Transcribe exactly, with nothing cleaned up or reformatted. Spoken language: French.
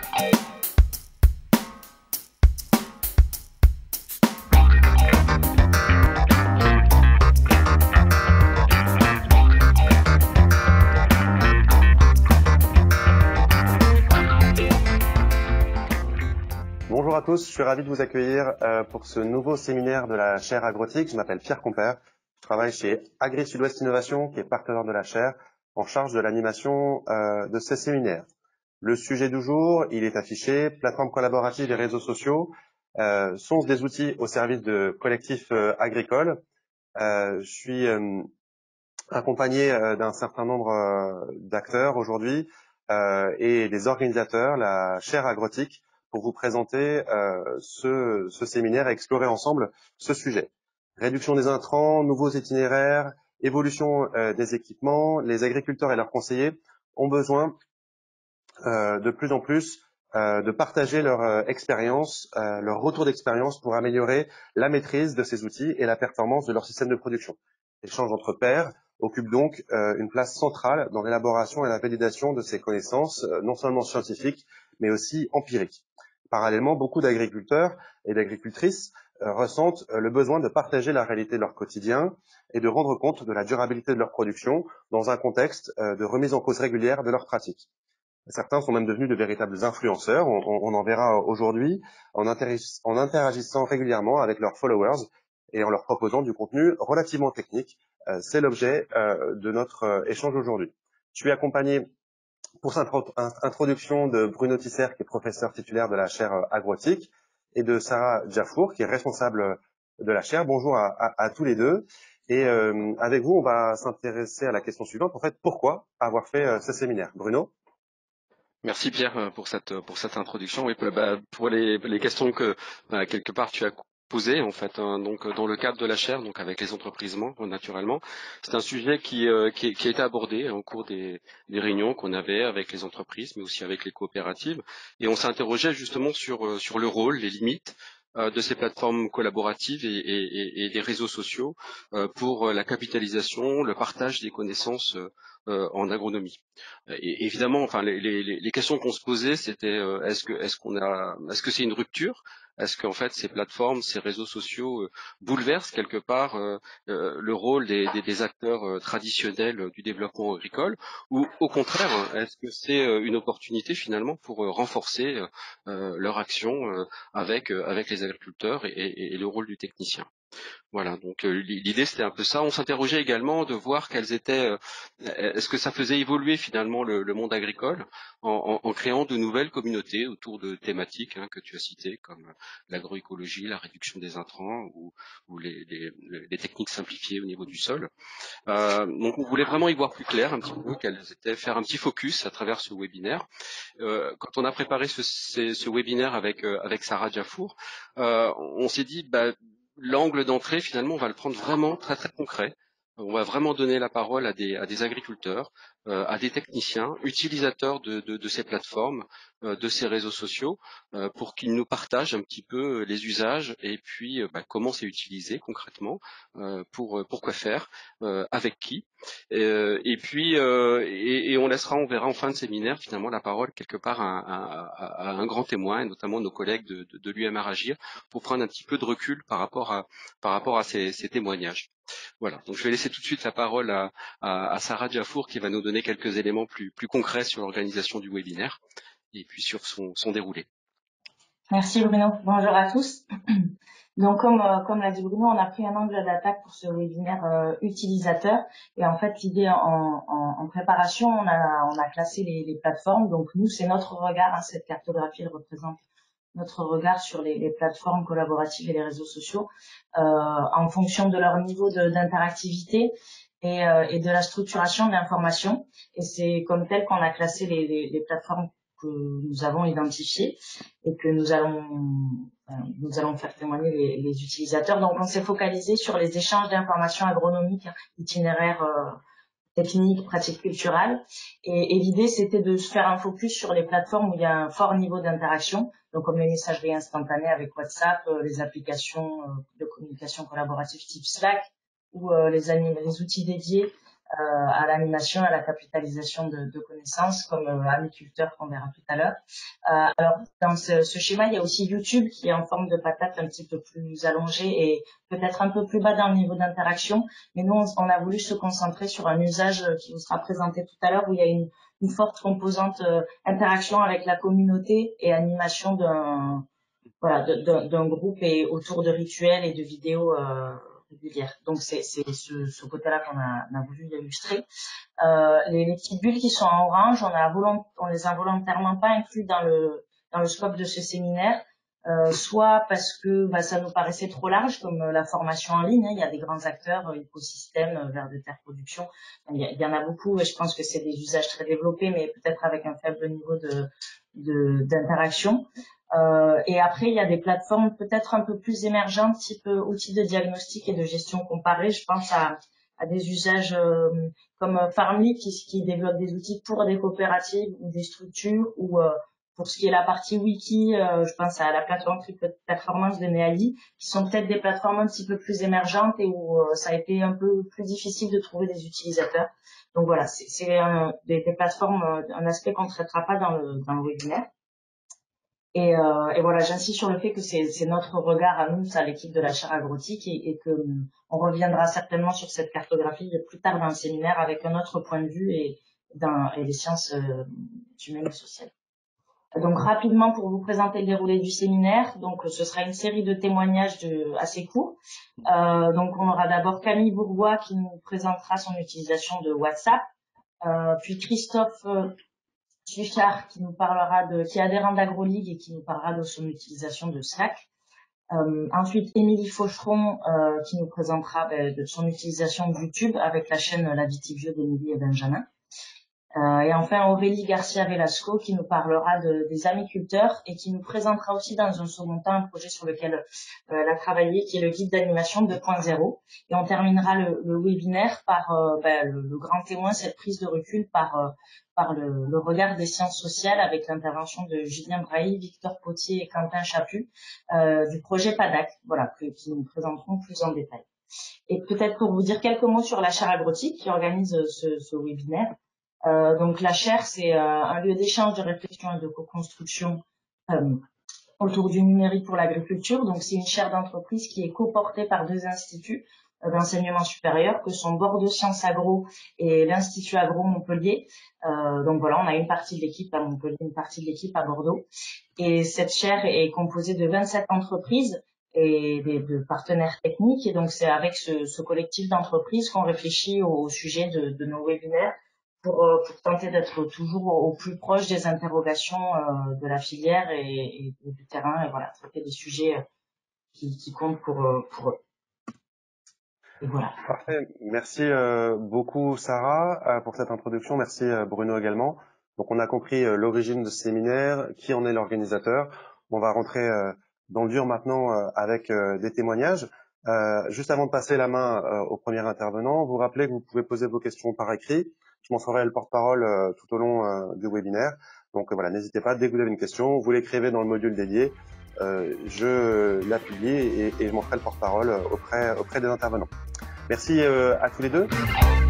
Bonjour à tous, je suis ravi de vous accueillir euh, pour ce nouveau séminaire de la chaire agrotique. Je m'appelle Pierre Compère, je travaille chez Agri Sud-Ouest Innovation, qui est partenaire de la chaire, en charge de l'animation euh, de ces séminaires. Le sujet du jour, il est affiché, plateformes collaboratives et réseaux sociaux euh, sont des outils au service de collectifs euh, agricoles. Euh, je suis euh, accompagné euh, d'un certain nombre euh, d'acteurs aujourd'hui euh, et des organisateurs, la chaire agrotique, pour vous présenter euh, ce, ce séminaire et explorer ensemble ce sujet. Réduction des intrants, nouveaux itinéraires, évolution euh, des équipements, les agriculteurs et leurs conseillers ont besoin euh, de plus en plus euh, de partager leur euh, expérience, euh, leur retour d'expérience pour améliorer la maîtrise de ces outils et la performance de leur système de production. L'échange entre pairs occupe donc euh, une place centrale dans l'élaboration et la validation de ces connaissances, euh, non seulement scientifiques, mais aussi empiriques. Parallèlement, beaucoup d'agriculteurs et d'agricultrices euh, ressentent euh, le besoin de partager la réalité de leur quotidien et de rendre compte de la durabilité de leur production dans un contexte euh, de remise en cause régulière de leurs pratiques. Certains sont même devenus de véritables influenceurs, on, on, on en verra aujourd'hui, en, en interagissant régulièrement avec leurs followers et en leur proposant du contenu relativement technique. Euh, C'est l'objet euh, de notre euh, échange aujourd'hui. Je suis accompagné pour cette introduction de Bruno Tisser, qui est professeur titulaire de la chaire euh, agrotique, et de Sarah Djafour, qui est responsable de la chaire. Bonjour à, à, à tous les deux. Et euh, avec vous, on va s'intéresser à la question suivante. En fait, pourquoi avoir fait euh, ce séminaire? Bruno? Merci Pierre pour cette pour cette introduction. Oui, pour, bah, pour les, les questions que bah, quelque part tu as posées en fait. Hein, donc dans le cadre de la chaire, donc avec les entreprises membres naturellement, c'est un sujet qui euh, qui, qui a été abordé au cours des, des réunions qu'on avait avec les entreprises, mais aussi avec les coopératives, et on s'interrogeait justement sur sur le rôle, les limites euh, de ces plateformes collaboratives et, et, et des réseaux sociaux euh, pour la capitalisation, le partage des connaissances euh, en agronomie. Et évidemment, enfin, les, les, les questions qu'on se posait, c'était euh, est-ce que est-ce qu'on a, est-ce que c'est une rupture? Est-ce qu'en fait ces plateformes, ces réseaux sociaux euh, bouleversent quelque part euh, euh, le rôle des, des, des acteurs euh, traditionnels euh, du développement agricole, ou au contraire, est-ce que c'est euh, une opportunité finalement pour euh, renforcer euh, leur action euh, avec euh, avec les agriculteurs et, et, et le rôle du technicien? Voilà, donc euh, l'idée c'était un peu ça. On s'interrogeait également de voir quelles étaient, euh, est-ce que ça faisait évoluer finalement le, le monde agricole en, en, en créant de nouvelles communautés autour de thématiques hein, que tu as citées comme l'agroécologie, la réduction des intrants ou, ou les, les, les techniques simplifiées au niveau du sol. Euh, donc on voulait vraiment y voir plus clair un petit peu, quelles étaient, faire un petit focus à travers ce webinaire. Euh, quand on a préparé ce, ce, ce webinaire avec euh, avec Sarah Djafour, euh, on s'est dit bah, l'angle d'entrée, finalement, on va le prendre vraiment très très concret. On va vraiment donner la parole à des, à des agriculteurs, euh, à des techniciens, utilisateurs de, de, de ces plateformes, euh, de ces réseaux sociaux, euh, pour qu'ils nous partagent un petit peu les usages et puis euh, bah, comment c'est utilisé concrètement, euh, pour pourquoi faire, euh, avec qui. Et, euh, et puis euh, et, et on laissera, on verra en fin de séminaire finalement la parole quelque part à, à, à un grand témoin, et notamment nos collègues de, de, de l'U M R Agir, pour prendre un petit peu de recul par rapport à par rapport à ces, ces témoignages. Voilà. Donc je vais laisser tout de suite la parole à, à, à Sarah Djafour qui va nous donner quelques éléments plus plus concrets sur l'organisation du webinaire et puis sur son, son déroulé. Merci Bruno. Bonjour à tous. Donc comme euh, comme l'a dit Bruno, on a pris un angle d'attaque pour ce webinaire euh, utilisateur, et en fait l'idée en, en, en préparation, on a on a classé les, les plateformes. Donc nous, c'est notre regard, hein, cette cartographie elle représente notre regard sur les, les plateformes collaboratives et les réseaux sociaux euh, en fonction de leur niveau d'interactivité et, euh, et de la structuration de l'information. Et c'est comme tel qu'on a classé les, les, les plateformes que nous avons identifiées et que nous allons euh, nous allons faire témoigner les, les utilisateurs. Donc on s'est focalisé sur les échanges d'informations agronomiques, itinéraires euh, techniques, pratiques culturelles. Et, et l'idée, c'était de se faire un focus sur les plateformes où il y a un fort niveau d'interaction, donc comme les messageries instantanées avec WhatsApp, euh, les applications euh, de communication collaborative type Slack, ou euh, les, les outils dédiés à l'animation, à la capitalisation de, de connaissances, comme euh, Amiculteur qu'on verra tout à l'heure. Euh, alors, dans ce, ce schéma, il y a aussi YouTube qui est en forme de patate un petit peu plus allongée et peut-être un peu plus bas dans le niveau d'interaction. Mais nous, on, on a voulu se concentrer sur un usage qui vous sera présenté tout à l'heure, où il y a une, une forte composante euh, interaction avec la communauté et animation d'un voilà, d'un groupe et autour de rituels et de vidéos euh, régulières. Donc c'est ce, ce côté-là qu'on a, on a voulu illustrer. Euh, les, les petites bulles qui sont en orange, on, a volont, on les a volontairement pas inclus dans le dans le scope de ce séminaire, euh, soit parce que bah, ça nous paraissait trop large, comme euh, la formation en ligne. Hein, il y a des grands acteurs, euh, écosystèmes, euh, vers de terre production. Il y, a, il y en a beaucoup et je pense que c'est des usages très développés, mais peut-être avec un faible niveau de d'interaction. Euh, et après, il y a des plateformes peut-être un peu plus émergentes, type euh, outils de diagnostic et de gestion comparée. Je pense à, à des usages euh, comme Farmly qui, qui développe des outils pour des coopératives ou des structures, ou euh, pour ce qui est la partie wiki, euh, je pense à la plateforme Triple Performance de Neali, qui sont peut-être des plateformes un petit peu plus émergentes et où euh, ça a été un peu plus difficile de trouver des utilisateurs. Donc voilà, c'est euh, des, des plateformes, euh, un aspect qu'on ne traitera pas dans le, dans le webinaire. Et, euh, et voilà, j'insiste sur le fait que c'est notre regard à nous, à l'équipe de la chaire agrotique, et, et que on reviendra certainement sur cette cartographie plus tard dans le séminaire avec un autre point de vue et, dans, et les sciences euh, humaines et sociales. Donc rapidement pour vous présenter le déroulé du séminaire, donc ce sera une série de témoignages de, assez courts. Euh, donc on aura d'abord Camille Bourgois qui nous présentera son utilisation de WhatsApp, euh, puis Christophe euh, Suchard qui nous parlera de, qui est adhérent d'AgroLeague et qui nous parlera de son utilisation de Slack. Euh, ensuite, Émilie Faucheron euh, qui nous présentera ben, de son utilisation de YouTube avec la chaîne La Vitivio d'Émilie et Benjamin. Euh, et enfin, Aurélie Garcia-Velasco qui nous parlera de, des amiculteurs et qui nous présentera aussi dans un second temps un projet sur lequel euh, elle a travaillé, qui est le guide d'animation deux point zéro. Et on terminera le, le webinaire par euh, ben, le, le grand témoin, cette prise de recul par, euh, par le, le regard des sciences sociales avec l'intervention de Julien Brailly, Victor Potier et Quentin Chaput euh, du projet PADAC, voilà, que, qui nous présenteront plus en détail. Et peut-être pour vous dire quelques mots sur la chaire agrotique qui organise ce, ce webinaire. Euh, donc la chaire, c'est euh, un lieu d'échange, de réflexion et de co-construction euh, autour du numérique pour l'agriculture. Donc c'est une chaire d'entreprise qui est coportée par deux instituts euh, d'enseignement supérieur que sont Bordeaux Sciences Agro et l'Institut Agro Montpellier. Euh, donc voilà, on a une partie de l'équipe à Montpellier, une partie de l'équipe à Bordeaux. Et cette chaire est composée de vingt-sept entreprises et des, de partenaires techniques. Et donc c'est avec ce, ce collectif d'entreprises qu'on réfléchit au, au sujet de, de nos webinaires. Pour, pour tenter d'être toujours au plus proche des interrogations euh, de la filière et, et, et du terrain, et voilà, traiter des sujets qui, qui comptent pour, pour eux. Et voilà. Parfait. Merci euh, beaucoup Sarah euh, pour cette introduction. Merci euh, Bruno également. Donc on a compris euh, l'origine de ce séminaire, qui en est l'organisateur. On va rentrer euh, dans le dur maintenant euh, avec euh, des témoignages. Euh, juste avant de passer la main euh, au premier intervenant, vous rappelez que vous pouvez poser vos questions par écrit. Je m'en ferai le porte-parole euh, tout au long euh, du webinaire. Donc euh, voilà, n'hésitez pas, dès que vous avez une question, vous l'écrivez dans le module dédié. Euh, je la publie et, et je m'en ferai le porte-parole auprès, auprès des intervenants. Merci euh, à tous les deux.